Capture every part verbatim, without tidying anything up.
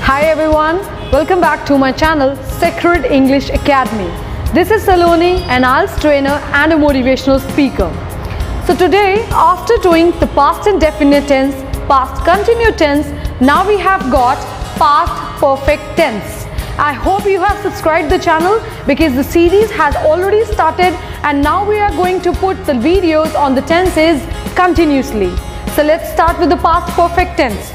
Hi everyone, welcome back to my channel Sacred English Academy. This is Saloni, an I E L T S trainer and a motivational speaker. So today, after doing the past indefinite tense, past continuous tense, now we have got past perfect tense. I hope you have subscribed the channel because the series has already started and now we are going to put the videos on the tenses continuously. So let's start with the past perfect tense.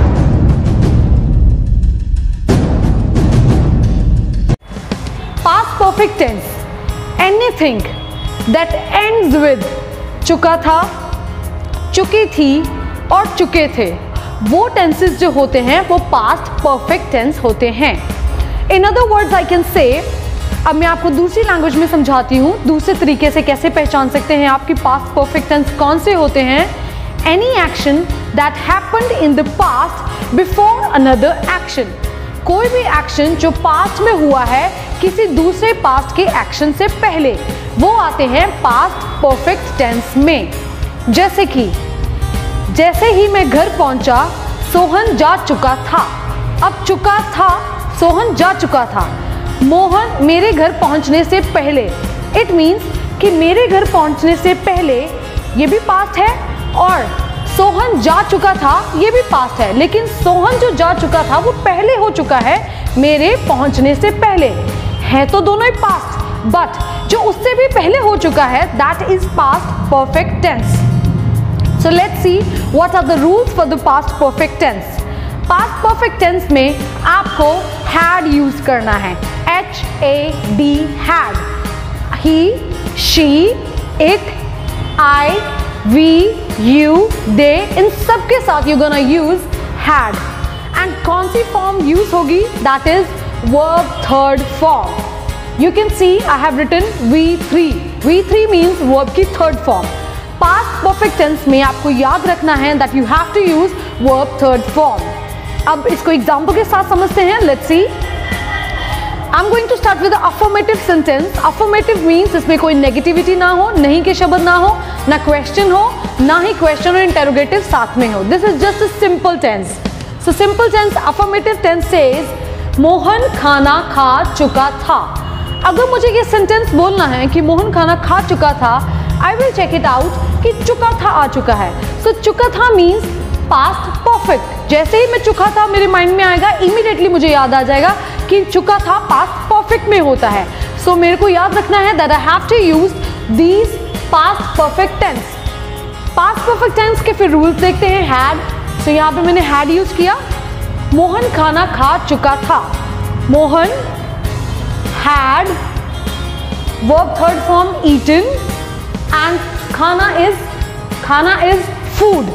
Past perfect tense, anything that ends with चुका था, चुकी थी और चुके थे, वो tenses जो होते हैं वो पास्ट परफेक्ट टेंस होते हैं. In other words I can say, अब मैं आपको दूसरी लैंग्वेज में समझाती हूँ दूसरे तरीके से कैसे पहचान सकते हैं आपकी पास्ट परफेक्ट टेंस कौन से होते हैं. Any action that happened in the past before another action, कोई भी एक्शन जो पास्ट में हुआ है किसी दूसरे पास्ट के एक्शन से पहले, वो आते हैं पास्ट परफेक्ट टेंस में. जैसे कि जैसे ही मैं घर पहुंचा सोहन जा चुका था. अब चुका था, सोहन जा चुका था. मोहन मेरे घर पहुंचने से पहले, इट मीन्स कि मेरे घर पहुंचने से पहले ये भी पास्ट है और सोहन जा चुका था ये भी पास्ट है, लेकिन सोहन जो जा चुका था वो पहले हो चुका है मेरे पहुंचने से पहले. है तो दोनों ही पास्ट, बट जो उससे भी पहले हो चुका है that is past perfect tense. So let's see what are the rules for the past perfect tense. Past perfect tense में आपको हैड यूज करना है. H A D had. He, she, it, I, we, you, they, इन सब के साथ you gonna use had. And कौन सी फॉर्म यूज होगी? That is verb third form. You can see I have written V three. V three means verb की third form. Past perfect tense में आपको याद रखना है that you have to use verb third form. अब इसको example के साथ समझते हैं. Let's see. I'm going to start with the affirmative sentence. Affirmative means इसमें कोई negativity ना हो, नहीं के शब्द ना हो, ना question हो, ना ही question और interrogative साथ में हो. This is just a simple tense. So simple tense, affirmative tense says Mohan खाना खा चुका था. अगर मुझे ये सेंटेंस बोलना है कि मोहन खाना खा चुका था, I will check it out कि चुका था आ चुका है. सो so, चुका था मीन्स पास्ट परफेक्ट. जैसे ही मैं चुका था मेरे माइंड में आएगा, इमीडिएटली मुझे याद आ जाएगा कि चुका था पास्ट परफेक्ट में होता है. सो so, मेरे को याद रखना है that I have to use these past perfect tense. Past perfect tense के फिर रूल्स देखते हैं. हैड, सो यहाँ पे मैंने हैड यूज किया. मोहन खाना खा चुका था. Mohan had verb third form eaten and खाना is खाना is food.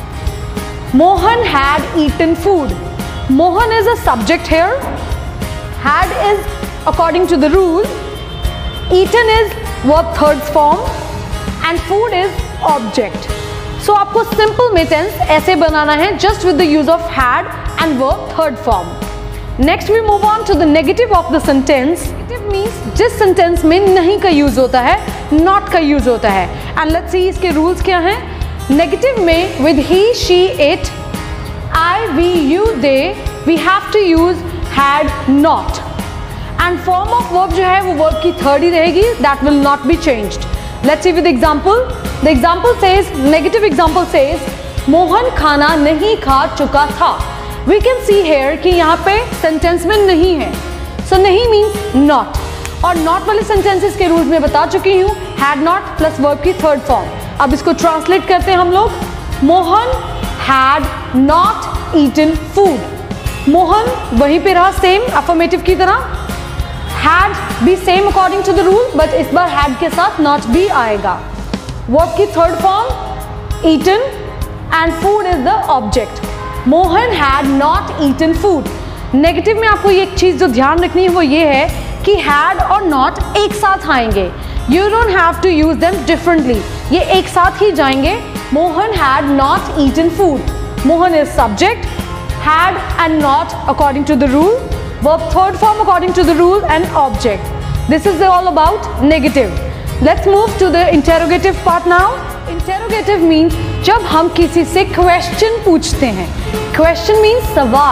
Mohan had eaten food. Mohan is a subject here. Had is according to the rule. Eaten is verb third form and food is object. So आपको simple में tense ऐसे बनाना है just with the use of had and verb third form. Next we move on to the negative of the sentence. Negative means जिस sentence में नहीं का use होता है, not का use होता है. And let's see इसके rules क्या हैं. Negative में with he, she, it, I, we, you, they, we have to use had, not. And form of verb जो है वो verb की third ही रहेगी. That will not be changed. Let's see with example. The example says, negative example says, Mohan खाना नहीं खा चुका था. We can see here कि यहाँ पे sentence में नहीं है. So नहीं means not. और not वाले sentences के रूल्स में बता चुकी हूँ. Had not plus verb की third form. अब इसको translate करते हैं हम लोग. Mohan had not eaten food. Mohan वहीं पे रहा same affirmative की तरह. Had भी same according to the rule, but इस बार had के साथ not भी आएगा. Verb की third form eaten and food is the object. Mohan had not eaten food. Negative में आपको ये एक चीज़ जो ध्यान रखनी है वो ये है कि had और not एक साथ आएंगे. You don't have to use them differently. ये एक साथ ही जाएंगे. Mohan had not eaten food. Mohan is subject, had and not according to the rule. Verb third form according to the rule and object. This is all about negative. Let's move to the interrogative part now. Interrogative means जब हम किसी से question पूछते हैं. Question means सवाल.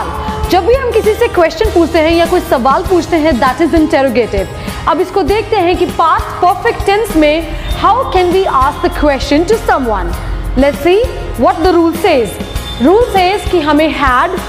जब भी हम किसी से क्वेश्चन पूछते हैं या कोई सवाल पूछते हैं, दैट इज इंटेरोगेटिव। अब इसको देखते हैं कि पास्ट परफेक्ट टेंस में how can we ask the question to someone. Let's see what the rule says. Rule says कि हमें had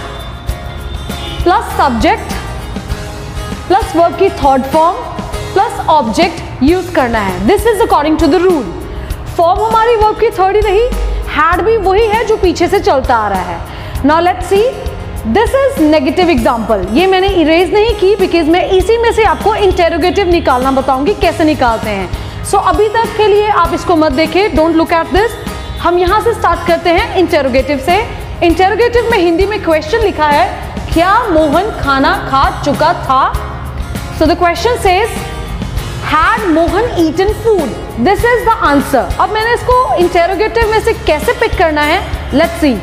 plus subject plus verb की third form plus object use करना है। This is according to the rule. Form हमारी verb की third ही रही, had भी वही है जो पीछे से चलता आ रहा है। Now let's see, this is negative example. ये मैंने इरेज नहीं की बिकॉज मैं इसी में से आपको इंटेरोगेटिव निकालना बताऊंगी कैसे निकालते हैं। सो so, अभी तक के लिए आप इसको मत देखें, डोंट लुक एट दिस। हम यहाँ से स्टार्ट करते हैं इंटेरोगेटिव से। इंटेरोगेटिव में हिंदी में क्वेश्चन लिखा है, क्या मोहन खाना खा चुका था? So the question says, had Mohan eaten food? This is the answer. अब मैंने इसको इंटेरोगेटिव में से कैसे पिक करना है, लेट्स सी।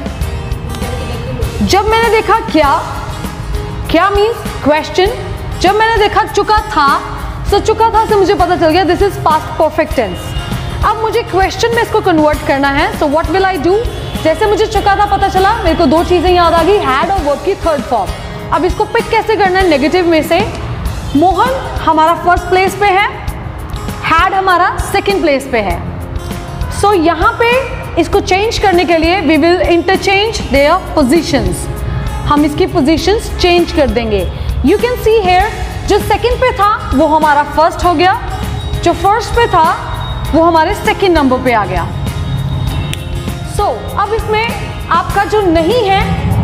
जब मैंने देखा क्या, क्या मीन्स क्वेश्चन। जब मैंने देखा चुका था, सो चुका था से मुझे पता चल गया this is past perfect tense. अब मुझे क्वेश्चन में इसको कन्वर्ट करना है, so what will I do. जैसे मुझे चुका था पता चला, मेरे को दो चीजें याद आ गई, हैड और वर्ब की थर्ड फॉर्म। अब इसको पिक कैसे करना है नेगेटिव में से। मोहन हमारा फर्स्ट प्लेस पे है, हैड हमारा सेकंड प्लेस पे है। सो so, यहाँ पे इसको चेंज करने के लिए we will interchange their positions. हम इसकी पोजीशंस चेंज कर देंगे। यू कैन सी हेयर, जो सेकंड पे था वो हमारा फर्स्ट हो गया, जो फर्स्ट पे था वो हमारे सेकंड नंबर पे आ गया। सो so, अब इसमें आपका जो नहीं है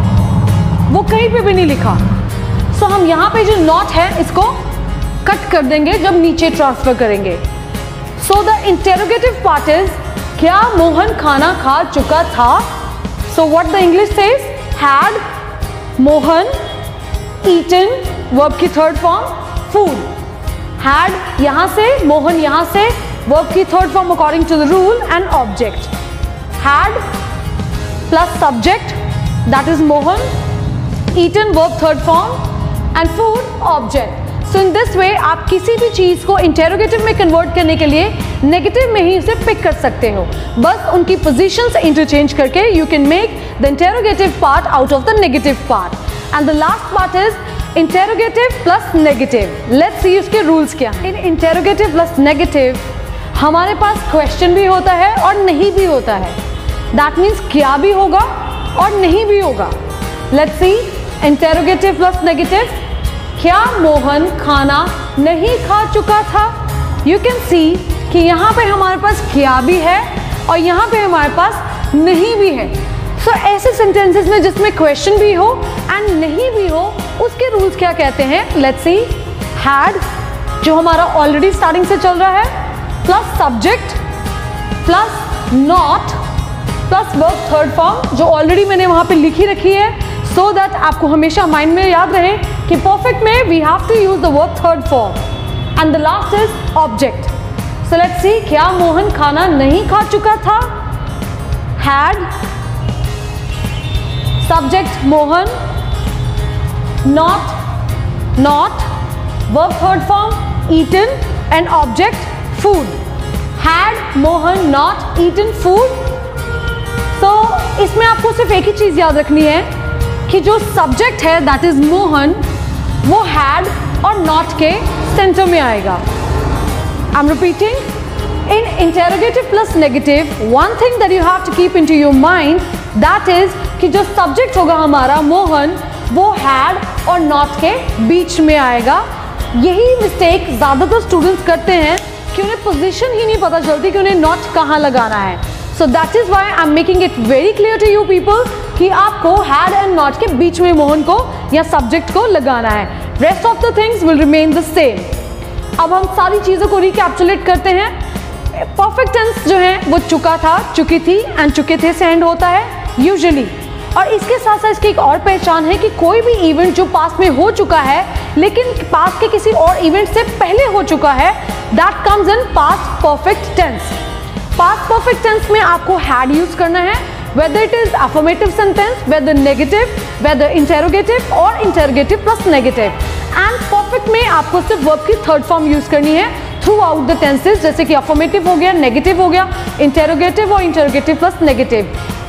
वो कहीं पे भी नहीं लिखा। सो so, हम यहाँ पे जो नॉट है इसको कट कर देंगे जब नीचे ट्रांसफर करेंगे। So the interrogative part is, क्या मोहन खाना खा चुका था? So what the English says, had Mohan eaten, verb की थर्ड फॉर्म फूड। हैड यहां से, मोहन यहां से, वर्ब की third form according to the rule and object. Had plus subject that is Mohan, eaten verb third form and food object. So in this way आप किसी भी चीज को इंटेरोगेटिव में कन्वर्ट करने के लिए नेगेटिव में ही इसे पिक कर सकते हो। बस उनकी पोजीशंस इंटरचेंज करके you can make the interrogative part out of the negative part. And the last part is interrogative plus negative. Let's see उसके रूल्स क्या हैं। इन इंटेरोगेटिव प्लस नेगेटिव हमारे पास क्वेश्चन भी होता है और नहीं भी होता है। दैट मीन्स क्या भी होगा और नहीं भी होगा। Let's see, interrogative plus negative, क्या मोहन खाना नहीं खा चुका था? यू कैन सी कि यहाँ पे हमारे पास क्या भी है और यहाँ पे हमारे पास नहीं भी है। सो so, ऐसे सेंटेंसेस में जिसमें क्वेश्चन भी हो एंड नहीं भी हो, उसके रूल्स क्या कहते हैं, लेट्स सी। हैड जो हमारा ऑलरेडी स्टार्टिंग से चल रहा है, plus subject plus not plus verb third form जो ऑलरेडी मैंने वहाँ पे लिखी रखी है, सो so दैट आपको हमेशा माइंड में याद रहे कि परफेक्ट में we have to use the verb third form. And the last is object. So let's see, क्या मोहन खाना नहीं खा चुका था? Had subject Mohan, not not verb third form eaten and object food. Had Mohan not eaten food. तो इसमें आपको सिर्फ एक ही चीज याद रखनी है कि जो सब्जेक्ट है दैट इज मोहन, वो हैड और नॉट के सेंटर में आएगा। I am repeating, in interrogative plus negative one thing that you have to keep into your mind, that is कि जो सब्जेक्ट होगा हमारा मोहन, वो हैड और नॉट के बीच में आएगा। यही मिस्टेक ज्यादातर स्टूडेंट्स करते हैं कि उन्हें पोजीशन ही नहीं पता चलती कि उन्हें नॉट कहाँ लगाना है। So that is why I am making it very clear to you people कि आपको हैड एंड नॉट के बीच में मोहन को या सब्जेक्ट को लगाना है। Rest of the things will remain the same. अब हम सारी चीज़ों को रिकैप्चुलेट करते हैं। परफेक्ट टेंस जो है वो चुका था, चुकी थी एंड चुके थे से एंड होता है यूजुअली। और इसके साथ साथ इसकी एक और पहचान है कि कोई भी इवेंट जो पास्ट में हो चुका है लेकिन पास्ट के किसी और इवेंट से पहले हो चुका है, that comes in past perfect tense. Past perfect tense में आपको हैड यूज करना है, whether it is affirmative sentence, whether negative, whether interrogative or interrogative plus negative। and perfect में आपको सिर्फ verb की third form यूज करनी है throughout the tenses, जैसे कि affirmative हो गया, negative हो गया, interrogative और interrogative plus negative।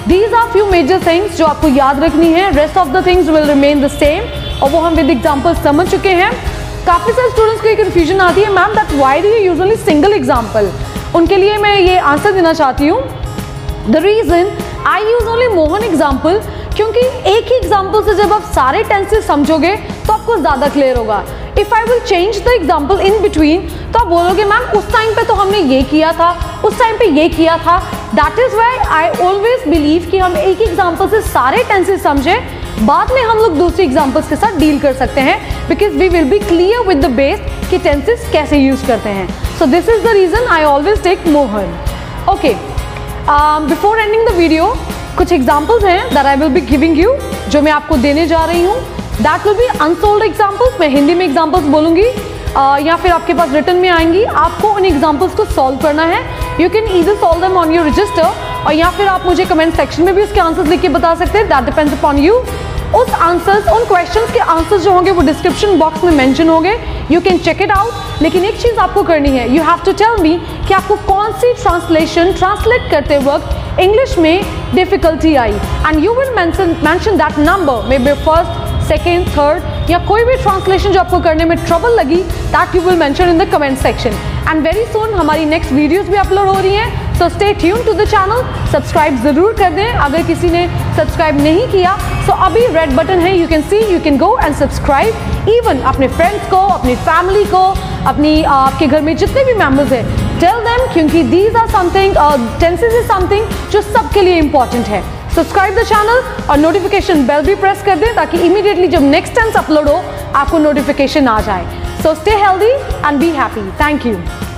These are few major things जो आपको याद रखनी है, rest of the things will remain the same, और वो हम विद एग्जाम्पल समझ चुके हैं। काफ़ी सारे स्टूडेंट्स को ये कन्फ्यूजन आती है, ma'am that why do you usually single example. उनके लिए मैं ये आंसर देना चाहती हूँ, the reason I use only Mohan example, क्योंकि एक ही एग्जाम्पल से जब आप सारे टेंसेस समझोगे तो आपको ज़्यादा क्लियर होगा। If I will change the example in between, तो आप बोलोगे मैम उस टाइम पे तो हमने ये किया था, उस टाइम पे ये किया था। That is why I always believe कि हम एक ही एग्जाम्पल से सारे टेंसेस समझे, बाद में हम लोग दूसरी एग्जाम्पल्स के साथ डील कर सकते हैं, because we will be clear with the base कि टेंसेस कैसे यूज करते हैं। So this is the reason I always take Mohan. Okay, before ending the video, कुछ एग्जाम्पल्स हैं that I will be giving you, जो मैं आपको देने जा रही हूँ। That will be unsolved examples. मैं हिंदी में एग्जाम्पल्स बोलूँगी uh, या फिर आपके पास रिटर्न में आएंगी, आपको उन एग्जाम्पल्स को सॉल्व करना है। You can either solve them on your register, और या फिर आप मुझे कमेंट सेक्शन में भी उसके आंसर्स लिख के बता सकते हैं, दैट डिपेंड्स अपॉन यू। उस आंसर्स, उन क्वेश्चंस के आंसर्स जो होंगे वो डिस्क्रिप्शन बॉक्स में मेंशन होंगे, you can check it out. लेकिन एक चीज़ आपको करनी है, you have to tell me कि आपको कौन सी ट्रांसलेशन ट्रांसलेट करते वक्त इंग्लिश में डिफिकल्टी आई, and you will mention mention that number, maybe first, second, third, या कोई भी ट्रांसलेशन जो आपको करने में ट्रबल लगी, that you will mention in the comment section. And very soon हमारी नेक्स्ट वीडियोस भी अपलोड हो रही हैं, so stay tune to the channel. Subscribe जरूर कर दें अगर किसी ने सब्सक्राइब नहीं किया, सो so अभी रेड बटन है, you can see, you can go and subscribe. Even अपने फ्रेंड्स को, अपनी फैमिली को, अपनी आपके घर में जितने भी मेम्बर्स हैं, टेल देम, क्योंकि these are something, tenses is something जो सबके लिए इंपॉर्टेंट है। सब्सक्राइब द चैनल और नोटिफिकेशन बेल भी प्रेस कर दें, ताकि इमीडिएटली जब नेक्स्ट टेंस अपलोड हो आपको नोटिफिकेशन आ जाए। So stay healthy and be happy. Thank you.